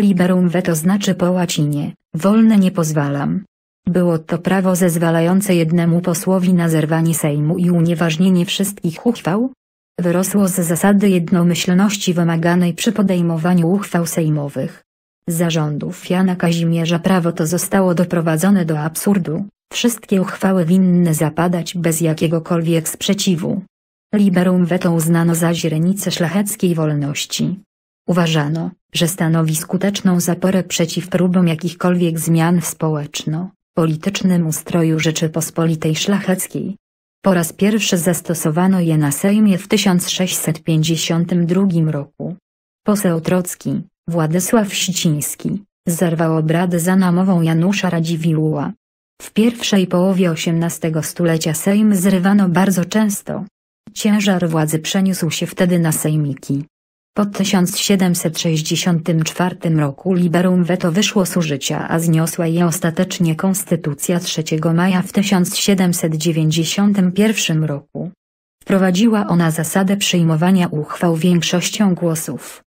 Liberum veto znaczy po łacinie, wolne nie pozwalam. Było to prawo zezwalające jednemu posłowi na zerwanie Sejmu i unieważnienie wszystkich uchwał. Wyrosło z zasady jednomyślności wymaganej przy podejmowaniu uchwał sejmowych. Za rządów Jana Kazimierza prawo to zostało doprowadzone do absurdu, wszystkie uchwały winny zapadać bez jakiegokolwiek sprzeciwu. Liberum veto uznano za źrenicę szlacheckiej wolności. Uważano, że stanowi skuteczną zaporę przeciw próbom jakichkolwiek zmian w społeczno-politycznym ustroju Rzeczypospolitej Szlacheckiej. Po raz pierwszy zastosowano je na Sejmie w 1652 roku. Poseł Trocki, Władysław Siciński, zerwał obrady za namową Janusza Radziwiłła. W pierwszej połowie XVIII stulecia Sejm zrywano bardzo często. Ciężar władzy przeniósł się wtedy na sejmiki. Po 1764 roku liberum veto wyszło z użycia, a zniosła je ostatecznie Konstytucja 3 maja w 1791 roku. Wprowadziła ona zasadę przyjmowania uchwał większością głosów.